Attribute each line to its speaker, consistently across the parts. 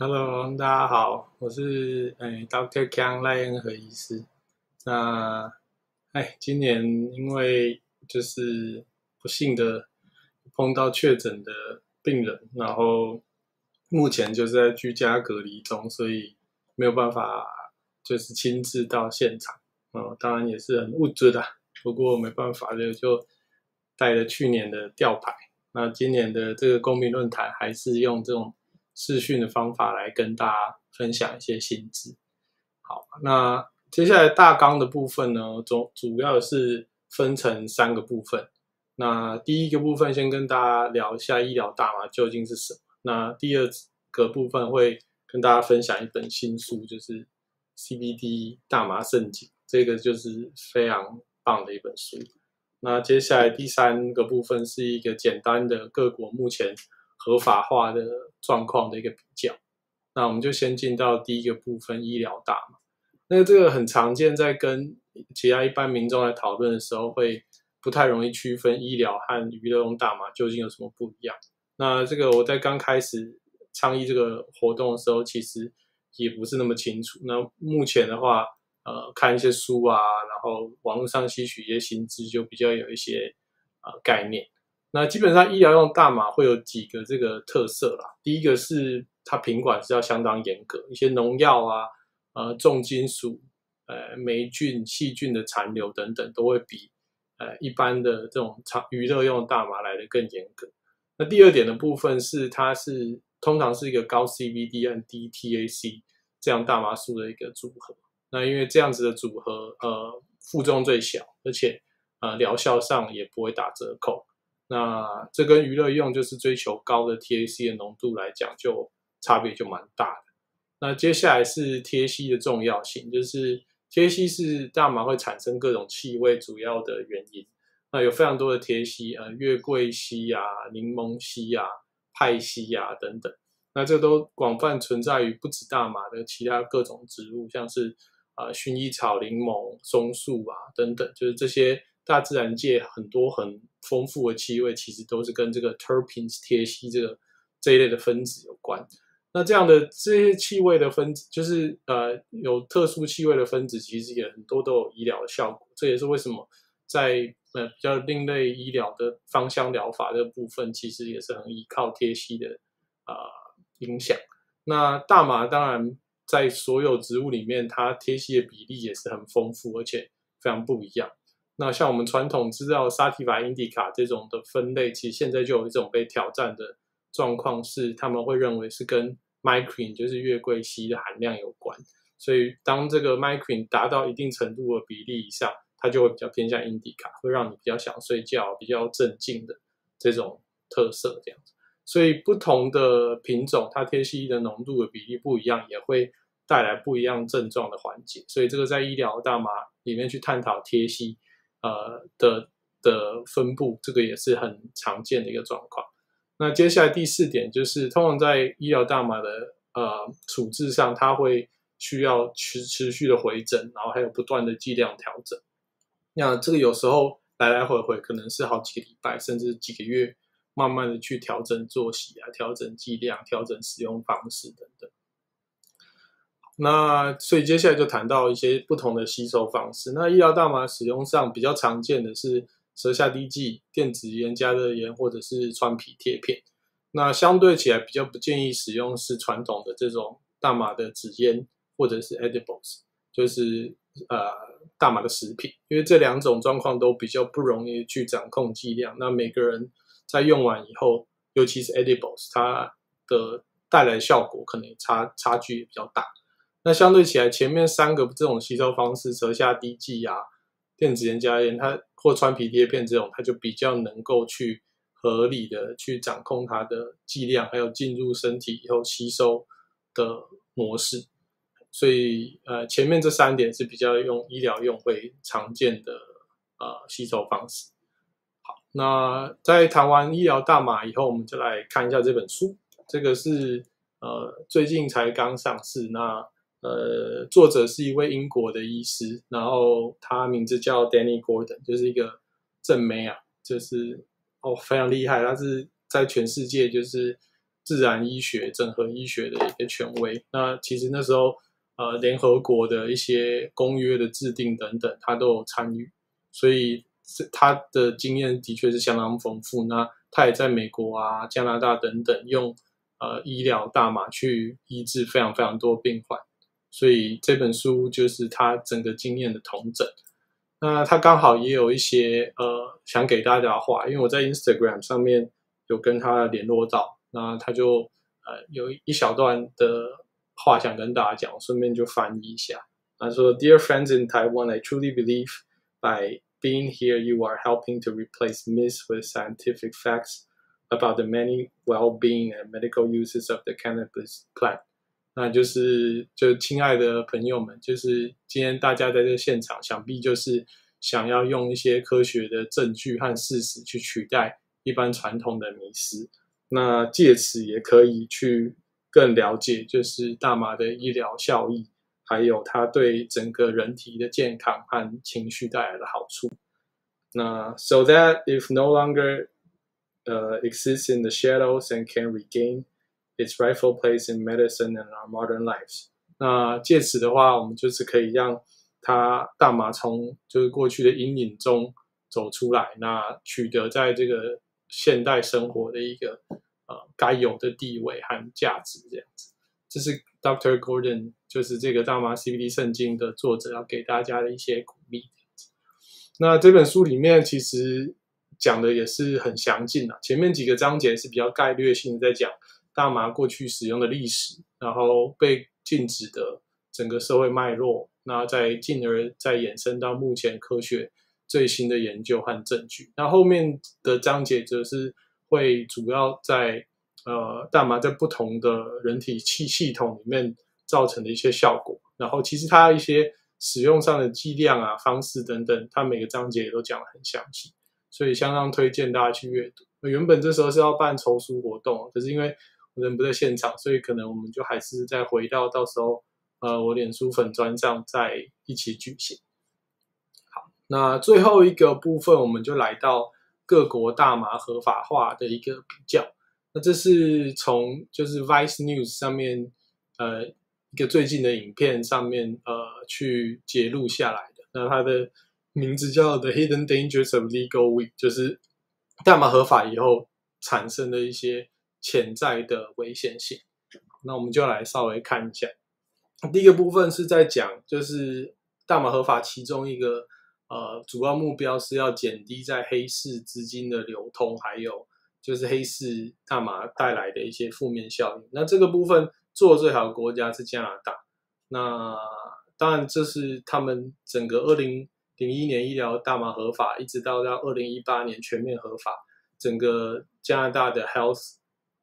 Speaker 1: Hello，大家好，我是Dr. Kang 赖恩和医师。那今年因为就是不幸的碰到确诊的病人，然后目前就是在居家隔离中，所以没有办法就是亲自到现场。当然也是很物质的，不过没办法的就带了去年的吊牌。那今年的这个公民论坛还是用这种视讯的方法来跟大家分享一些新知。好，那接下来大纲的部分呢，主要是分成3个部分。那第一个部分先跟大家聊一下医疗大麻究竟是什么。那第二个部分会跟大家分享一本新书，就是 CBD 大麻盛景，这个就是非常棒的一本书。那接下来第3个部分是一个简单的各国目前合法化的状况的一个比较。那我们就先进到第一个部分，医疗大麻。那这个很常见，在跟其他一般民众来讨论的时候，会不太容易区分医疗和娱乐用大麻究竟有什么不一样。那这个我在刚开始倡议这个活动的时候，其实也不是那么清楚。那目前的话，看一些书啊，然后网络上吸取一些新知，就比较有一些概念。那基本上医疗用大麻会有几个这个特色啦。第一个是它品管是要相当严格，一些农药啊、重金属、霉菌、细菌的残留等等，都会比一般的这种娱乐用大麻来的更严格。那第二点的部分是，它是通常是一个高 CBD 和低 THC 这样大麻素的一个组合。那因为这样子的组合，副作用最小，而且疗效上也不会打折扣。那这跟娱乐用就是追求高的 THC 的浓度来讲，就差别就蛮大的。那接下来是 THC 的重要性，就是 THC 是大麻会产生各种气味主要的原因。那有非常多的 THC，月桂烯啊、柠檬烯啊、派烯啊等等。那这都广泛存在于不止大麻的其他各种植物，像是薰衣草、柠檬、松树啊等等，就是这些大自然界很多很丰富的气味，其实都是跟这个 terpenes 萜烯这一类的分子有关。那这样的这些气味的分子，就是有特殊气味的分子，其实也很多都有医疗的效果。这也是为什么在比较另类医疗的芳香疗法这部分，其实也是很依靠萜烯的影响。那大麻当然在所有植物里面，它萜烯的比例也是很丰富，而且非常不一样。那像我们传统知道沙提法、印第卡这种的分类，其实现在就有一种被挑战的状况，是他们会认为是跟 micrin 就是月桂烯的含量有关。所以当这个 micrin 达到一定程度的比例以上，它就会比较偏向印第卡，会让你比较想睡觉、比较镇静的这种特色这样子。所以不同的品种，它萜烯的浓度的比例不一样，也会带来不一样症状的缓解。所以这个在医疗大麻里面去探讨萜烯的分布，这个也是很常见的一个状况。那接下来第4点就是，通常在医疗大麻的处置上，它会需要持续的回诊，然后还有不断的剂量调整。那这个有时候来来回回可能是好几个礼拜，甚至几个月，慢慢的去调整作息啊，调整剂量，调整使用方式等等。那所以接下来就谈到一些不同的吸收方式。那医疗大麻使用上比较常见的是舌下滴剂、电子烟、加热烟或者是川皮贴片。那相对起来比较不建议使用是传统的这种大麻的纸烟或者是 edibles， 就是大麻的食品，因为这2种状况都比较不容易去掌控剂量。那每个人在用完以后，尤其是 edibles， 它的带来的效果可能差距也比较大。那相对起来，前面3个这种吸收方式，舌下滴剂啊、电子烟加烟，它或川皮贴片这种，它就比较能够去合理的去掌控它的剂量，还有进入身体以后吸收的模式。所以前面这3点是比较用医疗用会常见的吸收方式。好，那在谈完医疗大麻以后，我们就来看一下这本书。这个是最近才刚上市，那作者是一位英国的医师，然后他名字叫 Danny Gordon， 就是一个正妹啊，就是非常厉害，他是在全世界就是自然医学、整合医学的一个权威。那其实那时候联合国的一些公约的制定等等，他都有参与，所以他的经验的确是相当丰富。那他也在美国啊、加拿大等等用医疗大麻去医治非常非常多病患，所以这本书就是他整个经验的统整。那他刚好也有一些想给大家的话，因为我在 Instagram 上面有跟他联络到，那他就有一小段的话想跟大家讲，顺便就翻译一下。他说 ：“Dear friends in Taiwan, I truly believe by being here, you are helping to replace myths with scientific facts about the many well-being and medical uses of the cannabis plant。”那就亲爱的朋友们，就是今天大家在这个现场，想必就是想要用一些科学的证据和事实去取代一般传统的迷思，那借此也可以去更了解就是大麻的医疗效益，还有它对整个人体的健康和情绪带来的好处。那 so that if no longer exists in the shadows and can regain its rightful place in medicine and our modern lives。那借此的话，我们就是可以让大麻从就是过去的阴影中走出来，那取得在这个现代生活的一个该有的地位和价值，这样子。这是 Dr. Gordon 就是这个大麻 CBD 圣经的作者要给大家的一些鼓励。那这本书里面其实讲的也是很详尽啊，前面几个章节是比较概略性的在讲大麻过去使用的历史，然后被禁止的整个社会脉络，那进而再衍生到目前科学最新的研究和证据。那后面的章节则是会主要在大麻在不同的人体系统里面造成的一些效果，然后其实它一些使用上的剂量啊、方式等等，它每个章节也都讲得很详细，所以相当推荐大家去阅读。原本这时候是要办筹书活动，可是因为我人不在现场，所以可能我们就还是再回到时候我脸书粉专上再一起举行。好，那最后一个部分我们就来到各国大麻合法化的一个比较。那这是从就是 Vice News 上面一个最近的影片上面去截录下来的。那它的名字叫 The Hidden Dangers of Legal Weed， 就是大麻合法以后产生的一些潜在的危险性。那我们就来稍微看一下。第一个部分是在讲就是大麻合法其中一个主要目标是要减低在黑市资金的流通，还有就是黑市大麻带来的一些负面效应。那这个部分做最好的国家是加拿大。那当然这是他们整个2001年医疗大麻合法，一直到2018年全面合法，整个加拿大的 Health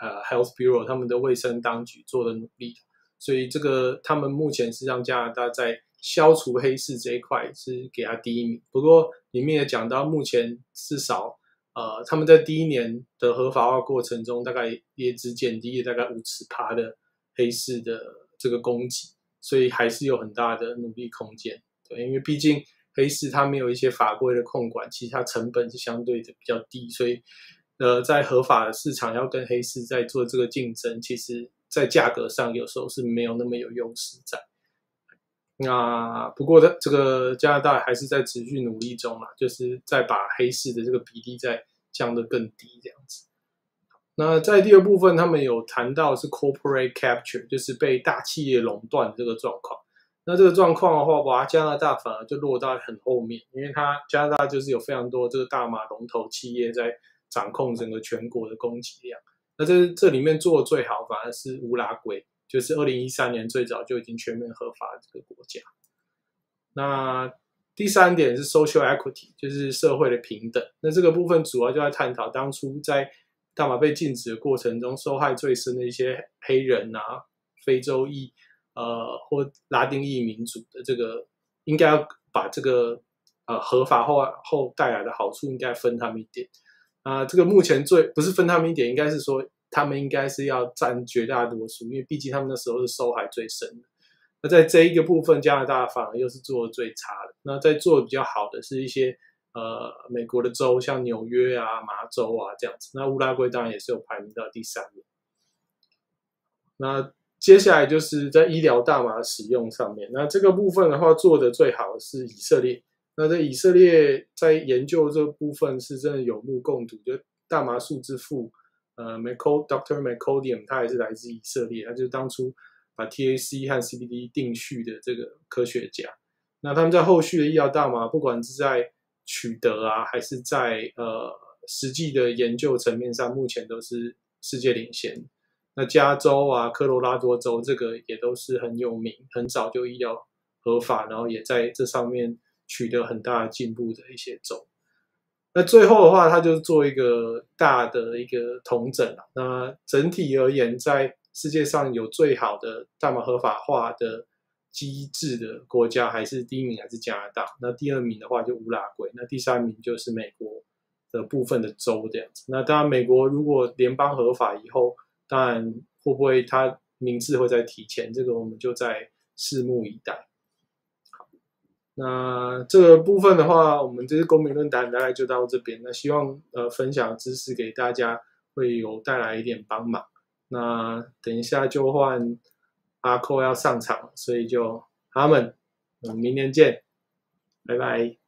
Speaker 1: Bureau 他们的卫生当局做的努力。所以这个他们目前是让加拿大在消除黑市这一块是给他第一名。不过里面也讲到目前至少他们在第一年的合法化过程中，大概也只减低了大概50%的黑市的这个供给，所以还是有很大的努力空间。对，因为毕竟黑市它没有一些法规的控管，其实它成本是相对的比较低，所以在合法的市场要跟黑市在做这个竞争，其实在价格上有时候是没有那么有优势在。那不过这个加拿大还是在持续努力中啦，就是再把黑市的这个比例再降得更低这样子。那在第二部分他们有谈到是 corporate capture， 就是被大企业垄断这个状况。那这个状况的话，哇，加拿大反而就落到很后面，因为加拿大就是有非常多这个大麻龙头企业在掌控整个全国的供给量。那这里面做的最好反而是乌拉圭，就是2013年最早就已经全面合法的这个国家。那第三点是 social equity， 就是社会的平等。那这个部分主要就在探讨当初在大麻被禁止的过程中，受害最深的一些黑人啊、非洲裔或拉丁裔民族的这个，应该要把这个合法后带来的好处应该分他们一点。这个目前不是分他们一点，应该是说他们应该是要占绝大多数，因为毕竟他们那时候是受害最深的。那在这一个部分，加拿大反而又是做的最差的。那在做的比较好的是一些美国的州，像纽约啊、麻州啊这样子。那乌拉圭当然也是有排名到第3名。 那接下来就是在医疗大麻的使用上面，那这个部分的话做的最好的是以色列。那在以色列在研究这个部分是真的有目共睹，就大麻素之父Dr. McCodium 他也是来自以色列，他就是当初把 THC 和 CBD 定序的这个科学家。那他们在后续的医疗大麻，不管是在取得啊，还是在实际的研究层面上，目前都是世界领先。那加州啊、科罗拉多州这个也都是很有名，很早就医疗合法，然后也在这上面取得很大的进步的一些州。那最后的话，它就做一个大的一个统整了。那整体而言，在世界上有最好的大麻合法化的机制的国家，还是第一名还是加拿大。那第二名的话就乌拉圭，那第三名就是美国的部分的州这样子。那当然，美国如果联邦合法以后，当然会不会它名次会再提前，这个我们就再拭目以待。那这个部分的话，我们这次公民论坛大概就到这边。那希望分享知识给大家会有带来一点帮忙。那等一下就换阿扣要上场，所以就他们，我们明天见，拜拜。